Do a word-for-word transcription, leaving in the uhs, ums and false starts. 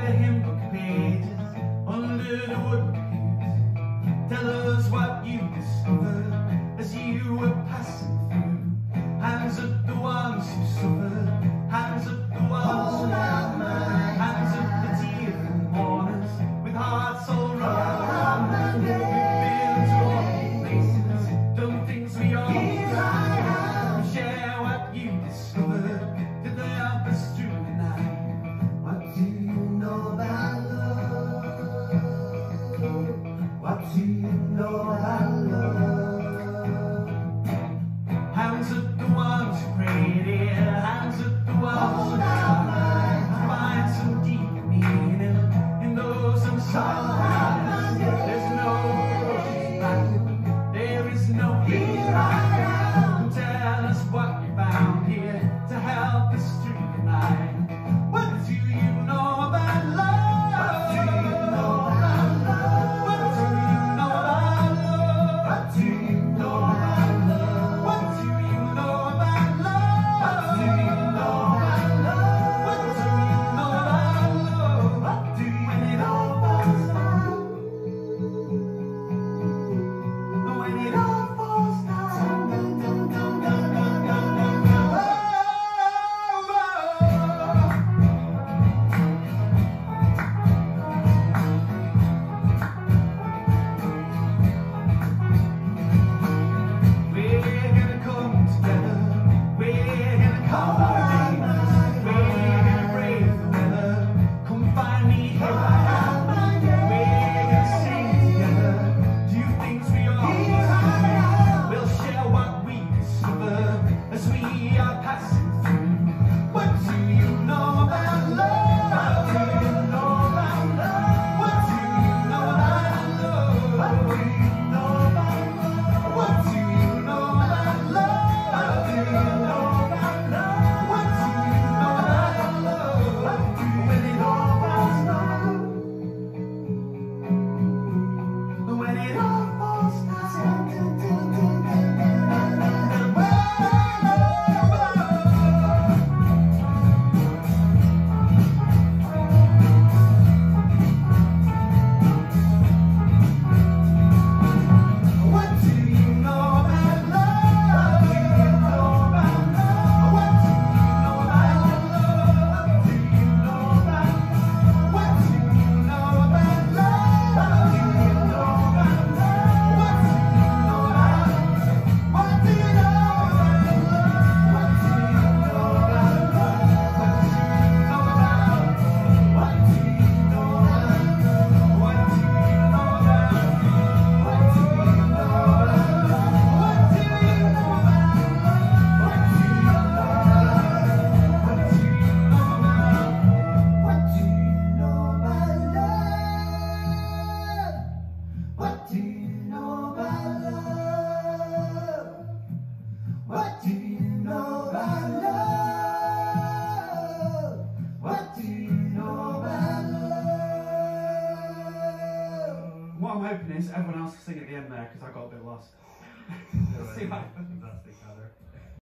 the hymn book pages, under the wood pews. Tell us what you discovered as you were passing through. Hands up the ones who suffered, hands up the ones who loved, hands up the tearful mourners with hearts all round. We've been to all places, done things we all do. Share what you discovered to help us through the night. What do you know about love? What do you know about love? Hands up the ones who prayed here, hands up the ones who tried to find some deep meaning in those unsung lines. There's no pushing back, there is no here right now. Tell us what you found here to help us through the night. What do you know about love? What do you know about love? What do you know about love? What do you know about love? What do you know about love? What do you know about love? What do you know about love? What do you when it all falls down? When it all falls down. What I'm hoping is everyone else will sing at the end there because I got a bit lost. Let's see what happens. Fantastic, Heather.